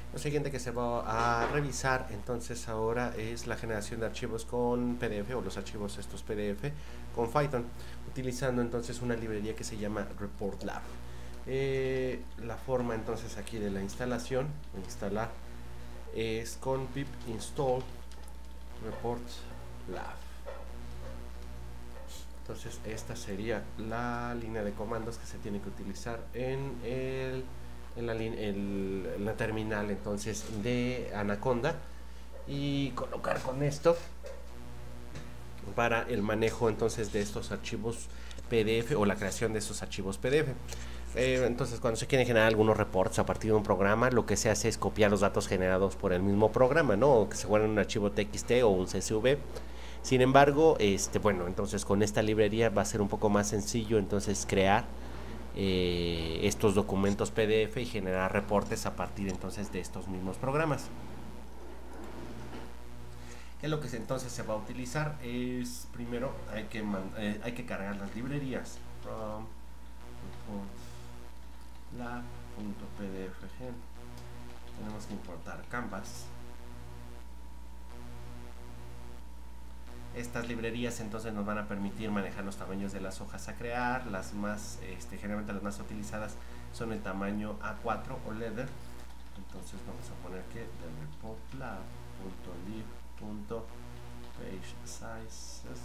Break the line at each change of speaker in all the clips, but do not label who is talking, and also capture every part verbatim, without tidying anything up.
Lo siguiente que se va a revisar entonces ahora es la generación de archivos con P D F o los archivos estos P D F con Python, utilizando entonces una librería que se llama ReportLab. Eh, la forma entonces aquí de la instalación, instalar, es con pip install ReportLab. Entonces esta sería la línea de comandos que se tiene que utilizar en el en la, el, en la terminal entonces de Anaconda, y colocar con esto para el manejo entonces de estos archivos P D F o la creación de estos archivos P D F. Eh, entonces cuando se quieren generar algunos reports a partir de un programa, lo que se hace es copiar los datos generados por el mismo programa, ¿no? O que se guarden en un archivo T X T o un C S V. Sin embargo, este, bueno, entonces con esta librería va a ser un poco más sencillo entonces crear eh, estos documentos P D F y generar reportes a partir entonces de estos mismos programas. ¿Qué es lo que se, entonces se va a utilizar? Es primero hay que, eh, hay que cargar las librerías from la.pdf. Tenemos que importar Canvas. Estas librerías entonces nos van a permitir manejar los tamaños de las hojas a crear. Las más, este, generalmente las más utilizadas son el tamaño A cuatro o Leather. Entonces vamos a poner que de reportlab.lib.page.sizes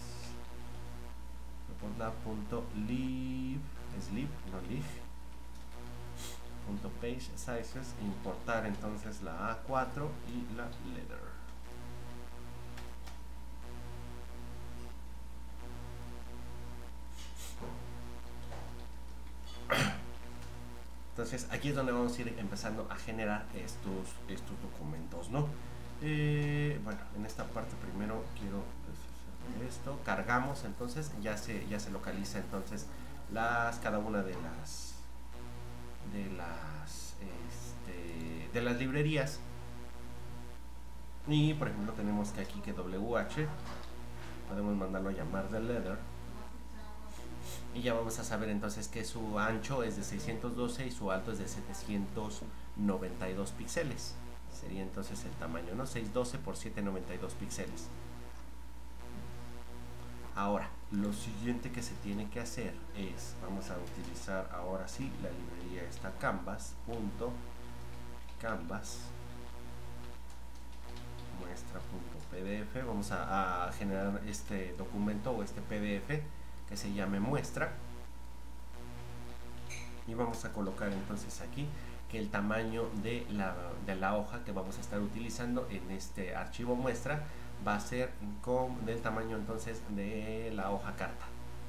reportlab.lib es lib, no lib .page sizes, importar entonces la A cuatro y la Leather. Entonces aquí es donde vamos a ir empezando a generar estos, estos documentos, ¿no? Eh, bueno, en esta parte primero quiero esto, cargamos, entonces ya se, ya se localiza entonces las, cada una de las de las este, de las librerías. Y por ejemplo tenemos que aquí que W H podemos mandarlo a llamar de Leather, y ya vamos a saber entonces que su ancho es de seiscientos doce y su alto es de setecientos noventa y dos píxeles. Sería entonces el tamaño, ¿no? seiscientos doce por setecientos noventa y dos píxeles. Ahora, lo siguiente que se tiene que hacer es, vamos a utilizar ahora sí la librería esta Canvas. Canvas muestra.pdf. Vamos a, a generar este documento o este P D F que se llame muestra, y vamos a colocar entonces aquí que el tamaño de la, de la hoja que vamos a estar utilizando en este archivo muestra va a ser con, del tamaño entonces de la hoja carta.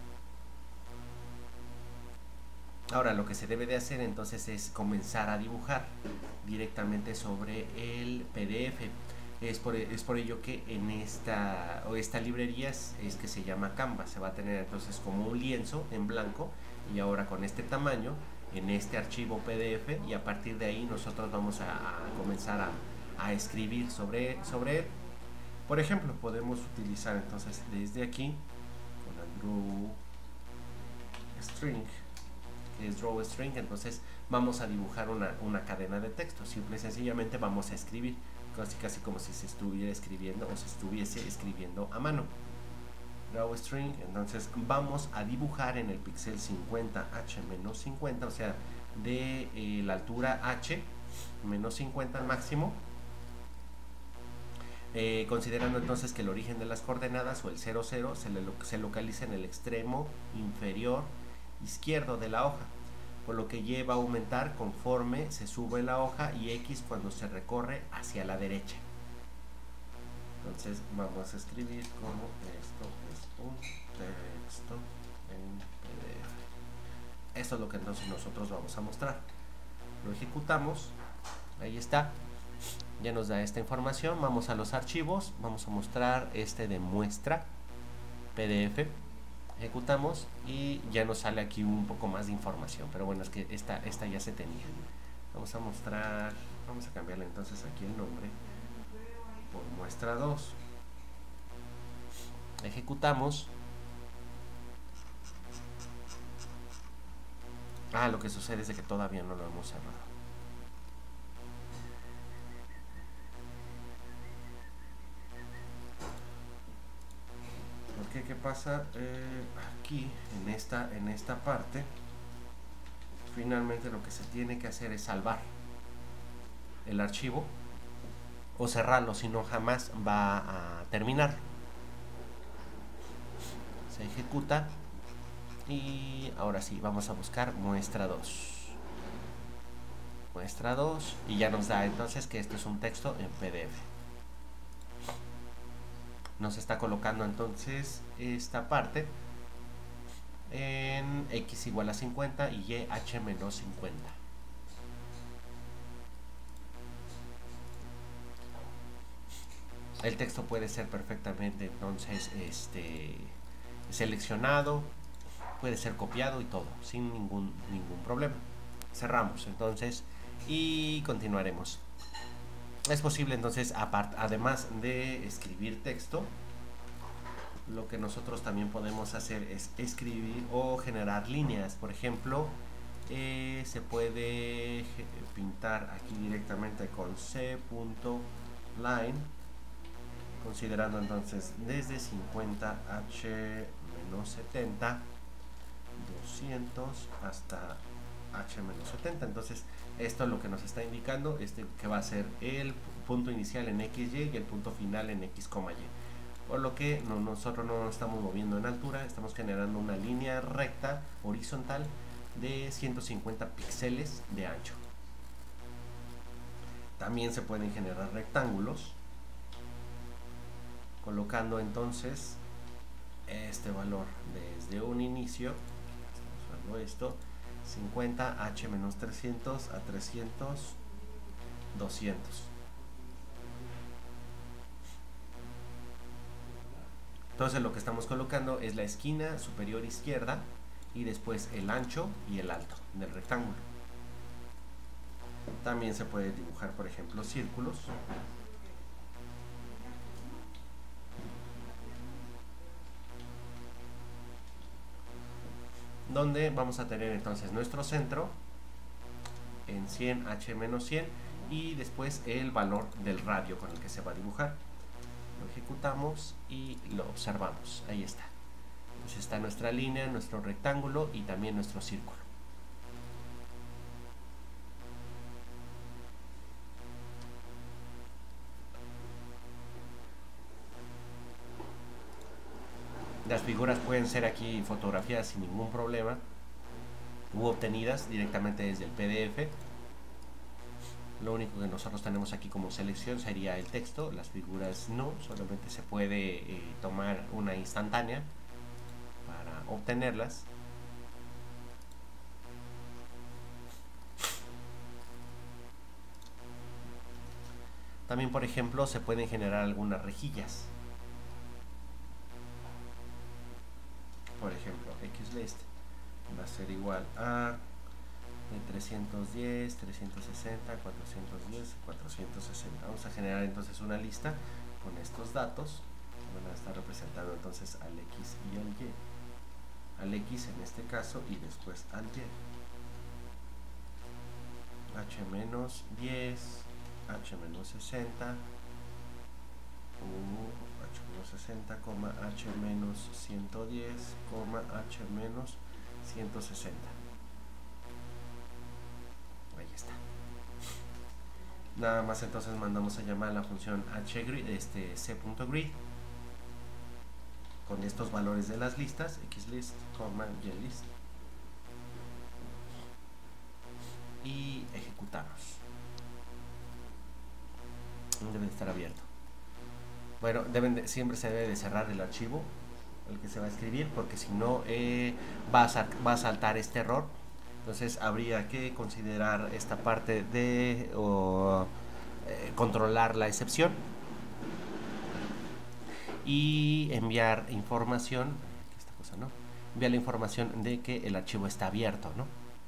Ahora lo que se debe de hacer entonces es comenzar a dibujar directamente sobre el P D F. Es por, es por ello que en esta, o esta librería es, es que se llama Canvas. Se va a tener entonces como un lienzo en blanco, y ahora con este tamaño en este archivo P D F, y a partir de ahí nosotros vamos a, a comenzar a, a escribir sobre, sobre él. Por ejemplo, podemos utilizar entonces desde aquí con el draw string, que es draw string, entonces vamos a dibujar una, una cadena de texto. Simple y sencillamente vamos a escribir casi casi como si se estuviera escribiendo o se estuviese escribiendo a mano. Draw string, entonces vamos a dibujar en el píxel cincuenta H menos cincuenta, o sea de eh, la altura H menos cincuenta al máximo, eh, considerando entonces que el origen de las coordenadas o el cero cero se, le, se localiza en el extremo inferior izquierdo de la hoja, por lo que Y va a aumentar conforme se sube la hoja y X cuando se recorre hacia la derecha. Entonces vamos a escribir como esto es un texto en P D F. Esto es lo que entonces nosotros vamos a mostrar. Lo ejecutamos, ahí está, ya nos da esta información. Vamos a los archivos, vamos a mostrar este de muestra P D F. Ejecutamos y ya nos sale aquí un poco más de información, pero bueno, es que esta, esta ya se tenía. Vamos a mostrar, vamos a cambiarle entonces aquí el nombre por muestra dos. Ejecutamos. Ah, lo que sucede es de que todavía no lo hemos cerrado. pasa eh, aquí en esta, en esta parte, finalmente lo que se tiene que hacer es salvar el archivo o cerrarlo, si no jamás va a terminar. Se ejecuta y ahora sí, vamos a buscar muestra dos. Muestra dos y ya nos da entonces que esto es un texto en P D F. Nos está colocando entonces esta parte en x igual a cincuenta y y h menos cincuenta. El texto puede ser perfectamente entonces este seleccionado, puede ser copiado y todo sin ningún ningún problema. Cerramos entonces y continuaremos. Es posible entonces, apart, además de escribir texto, lo que nosotros también podemos hacer es escribir o generar líneas. Por ejemplo, eh, se puede pintar aquí directamente con c.line, considerando entonces desde cincuenta h menos setenta, doscientos hasta h menos setenta. Entonces esto es lo que nos está indicando este, que va a ser el punto inicial en xy y el punto final en x, y. Por lo que no, nosotros no nos estamos moviendo en altura, estamos generando una línea recta horizontal de ciento cincuenta píxeles de ancho. También se pueden generar rectángulos, colocando entonces este valor desde un inicio, estamos usando esto, cincuenta h menos trescientos a trescientos, doscientos. Entonces lo que estamos colocando es la esquina superior izquierda y después el ancho y el alto del rectángulo. También se puede dibujar, por ejemplo, círculos. Donde vamos a tener entonces nuestro centro en cien h menos cien y después el valor del radio con el que se va a dibujar. Lo ejecutamos y lo observamos. Ahí está. Entonces está nuestra línea, nuestro rectángulo y también nuestro círculo. Las figuras pueden ser aquí fotografiadas sin ningún problema u obtenidas directamente desde el P D F. Lo único que nosotros tenemos aquí como selección sería el texto, las figuras no, solamente se puede eh, tomar una instantánea para obtenerlas. También, por ejemplo, se pueden generar algunas rejillas. Por ejemplo, xlist va a ser igual a de trescientos diez, trescientos sesenta, cuatrocientos diez, cuatrocientos sesenta. Vamos a generar entonces una lista con estos datos que van a estar representando entonces al x y al y. Al x en este caso y después al y. H menos diez, H menos sesenta, uh, H menos sesenta, H menos ciento diez, H menos ciento sesenta. Ahí está. Nada más entonces mandamos a llamar a la función hgrid, este c.grid con estos valores de las listas, xlist, ylist, y ejecutamos. Debe de estar abierto. Bueno, deben de, siempre se debe de cerrar el archivo el que se va a escribir, porque si no eh, va, a va a saltar este error. Entonces habría que considerar esta parte de o, eh, controlar la excepción y enviar información, esta cosa, ¿no? Enviar la información de que el archivo está abierto, ¿no?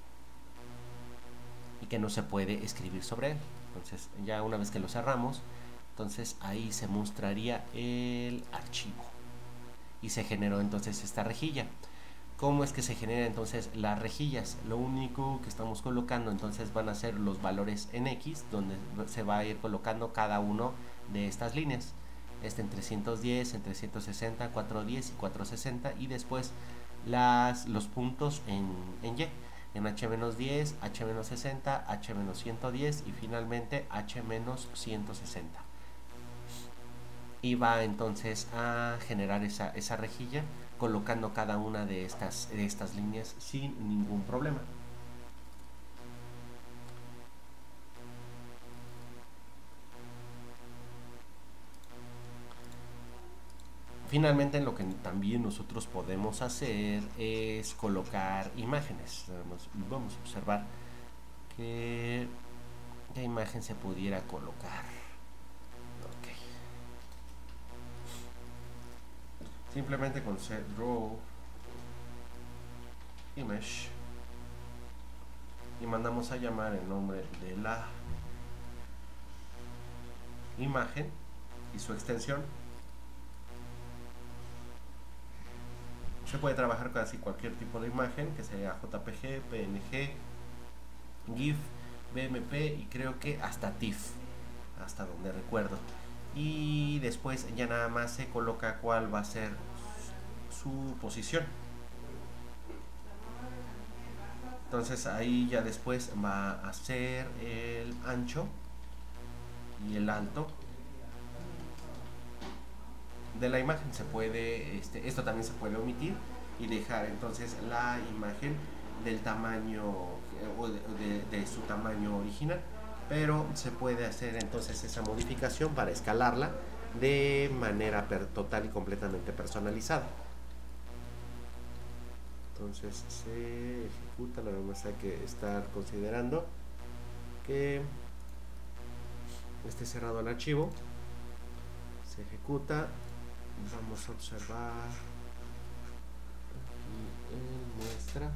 Y que no se puede escribir sobre él. Entonces ya una vez que lo cerramos, entonces ahí se mostraría el archivo y se generó entonces esta rejilla. ¿Cómo es que se genera entonces las rejillas? Lo único que estamos colocando entonces van a ser los valores en X, donde se va a ir colocando cada uno de estas líneas. este en trescientos diez, en trescientos sesenta, cuatrocientos diez y cuatrocientos sesenta, y después las, los puntos en, en Y, en H menos diez, H menos sesenta, H menos ciento diez y finalmente H menos ciento sesenta. Y va entonces a generar esa, esa rejilla colocando cada una de estas, de estas líneas sin ningún problema. Finalmente, lo que también nosotros podemos hacer es colocar imágenes. Vamos, vamos a observar que qué imagen se pudiera colocar. Okay. Simplemente con set draw image y mandamos a llamar el nombre de la imagen y su extensión. Se puede trabajar con casi cualquier tipo de imagen, que sea J P G, P N G, GIF, B M P y creo que hasta TIFF, hasta donde recuerdo. Y después ya nada más se coloca cuál va a ser su posición. Entonces ahí ya después va a ser el ancho y el alto de la imagen. Se puede, este, esto también se puede omitir y dejar entonces la imagen del tamaño o de, de, de su tamaño original, pero se puede hacer entonces esa modificación para escalarla de manera per, total y completamente personalizada. Entonces se ejecuta, nada más hay que estar considerando que esté cerrado el archivo, se ejecuta. Vamos a observar aquí en muestra.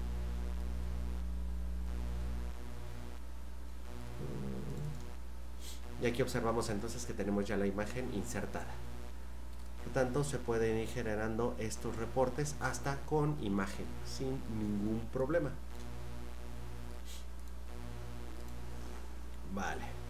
Y aquí observamos entonces que tenemos ya la imagen insertada. Por tanto, se pueden ir generando estos reportes hasta con imagen, sin ningún problema. Vale.